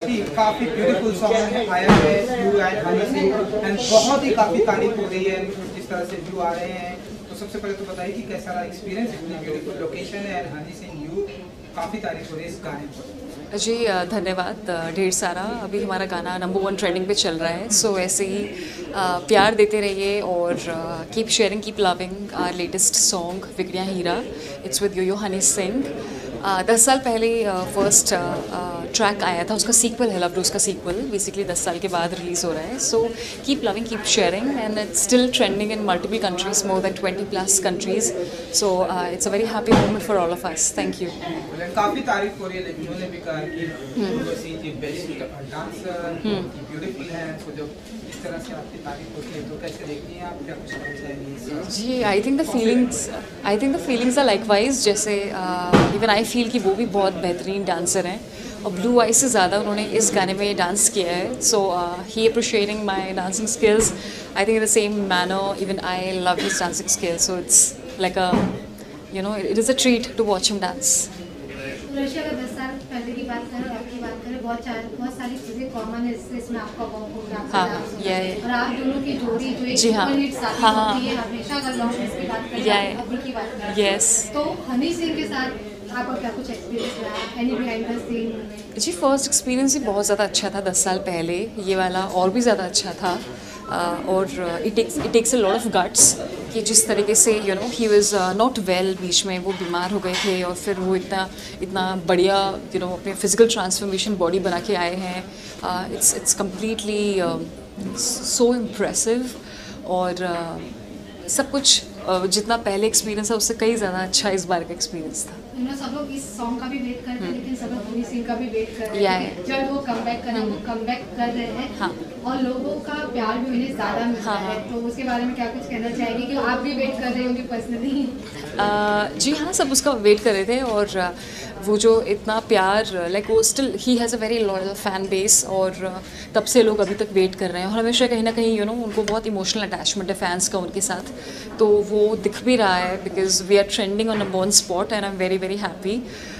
काफी beautiful song आया है view and Honey Singh and बहुत ही काफी तारीफ हो रही है जिस तरह से व्यू आ रहे हैं। तो सबसे पहले तो बताइए कि कैसा रहा एक्सपीरियंस, इतनी ब्यूटीफुल लोकेशन है एंड हनी सिंह व्यू, काफी तारीफ हो रही है इस गाने पर। जी धन्यवाद ढेर सारा। अभी हमारा गाना नंबर 1 ट्रेंडिंग पे चल रहा है, सो ऐसे ही प्यार देते रहिए और keep sharing keep loving our latest song Vigdiyan Heeran. It's with yo Honey Singh. 10 साल पहले फर्स्ट ट्रैक आया था, उसका सीक्वल है, लव डोज का सीक्वल, बेसिकली 10 साल के बाद रिलीज़ हो रहा है। So keep loving keep sharing and it's still trending in multiple countries, more than 20+ countries. So it's a very happy moment for all of us. Thank you. काफी तारीफ हो रही है, लेकिन उन्होंने भी कहा कि Urvashi ji best dancer beautiful है, तो जब इस तरह से आपकी तारीफ होती है तो कैसे देखती हैं आप, क्या कुछ कहना चाहेंगे? जी I think the feelings are likewise. जैसे इवन आई फील कि वो भी बहुत बेहतरीन डांसर हैं और ब्लू आइज से ज़्यादा उन्होंने इस गाने में डांस किया है। So he appreciating my dancing skills, I think in the same manner even I love his dancing skills. So it's like a it is a treat to watch him dance. Urvashi, अगर 10 साल पहले की बात करें और अब की बात करें, बहुत सारी चीज़ें कॉमन है, इसमें आपका वर्क होगा, हाँ, और आप दोनों की जोड़ी जो एक जी हाँ, सुपरहिट साथी होती है हमेशा, अगर लॉन्ग की बात करें, अभी की बात करें, यस। तो हनी सिंह के साथ आपका क्या कुछ एक्सपीरियंस रहा, एनी बिहाइंड द सीन? जी फर्स्ट एक्सपीरियंस ही बहुत ज़्यादा अच्छा था 10 साल पहले, ये वाला और भी ज़्यादा अच्छा था। और it takes a lot of guts कि जिस तरीके से ही वाज नॉट वेल, बीच में वो बीमार हो गए थे और फिर वो इतना बढ़िया अपने फिजिकल ट्रांसफॉर्मेशन बॉडी बना के आए हैं। इट्स कम्प्लीटली सो इम्प्रेसिव और सब कुछ जितना पहले एक्सपीरियंस है उससे कई ज़्यादा अच्छा इस बार का एक्सपीरियंस था। सब लोग इस सॉन्ग का भी वेट करते हैं, लेकिन सब लोग हनी सिंह का भी वेट कर रहे हैं। जब वो कमबैक कर रहे हैं, हाँ, और लोगों का प्यार भी उन्हें ज़्यादा मिलता है, तो उसके बारे में क्या कुछ कहना चाहेंगे कि आप भी वेट कर रहे होंगे पर्सनली? जी हाँ, सब उसका वेट कर रहे थे और वो जो इतना प्यार लाइक वो still he has a very loyal fan base और तब से लोग अभी तक वेट कर रहे हैं और हमेशा कहीं ना कहीं उनको बहुत इमोशनल अटैचमेंट है फैंस का उनके साथ, तो वो दिख भी रहा है because we are trending on number 1 spot and I am very very happy.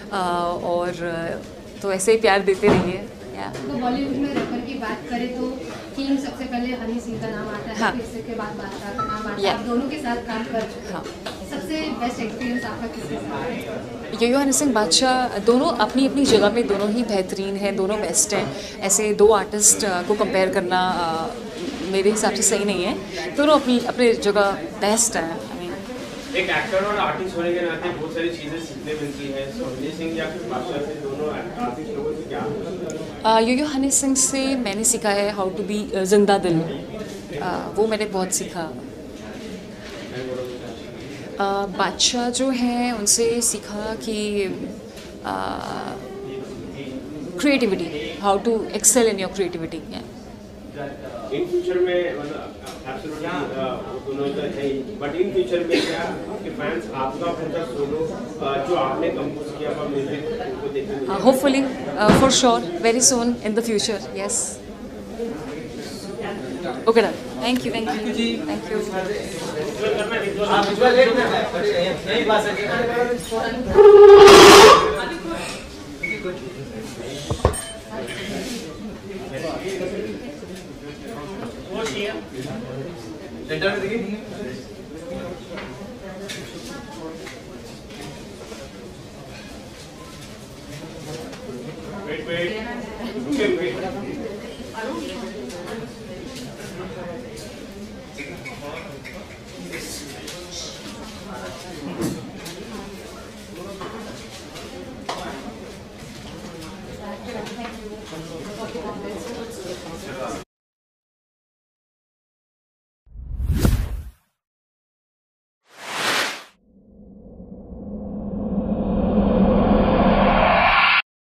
और तो ऐसे ही प्यार देते रहिए। तो बॉलीवुड में रैपर की बात करें तो किंग सबसे पहले हनी सिंह का नाम आता है, हाँ, फिर इसके बाद बादशाह का नाम आता है। आप दोनों के साथ काम कर चुके हैं। हाँ। सबसे बेस्ट एक्सपीरियंस आपका किसके साथ है? यो हनी सिंह बादशाह दोनों अपनी अपनी जगह में दोनों ही बेहतरीन हैं, दोनों बेस्ट हैं। ऐसे दो आर्टिस्ट को कंपेयर करना मेरे हिसाब से सही नहीं है, दोनों अपनी जगह बेस्ट हैं। एक एक्टर और आर्टिस्ट होने के नाते बहुत सारी चीज़ें सीखने मिलती हैं। सो हनी सिंह या फिर बादशाह से दोनों आर्टिस्ट लोगों से क्या? यो हनी सिंह से मैंने सीखा है हाउ टू बी जिंदा दिल, वो मैंने बहुत सीखा। बादशाह जो हैं उनसे सीखा कि creativity, how to excel in your creativity. In future में मतलब दोनों तो है ही, बट इन फ्यूचर में क्या आपके फैंस आपका पूरा सोलो जो आपने कंपोज किया हुआ म्यूजिक उनको देखेंगे? Hopefully for sure very soon in the future. Yes, okay done, thank you जी, थैंक यू।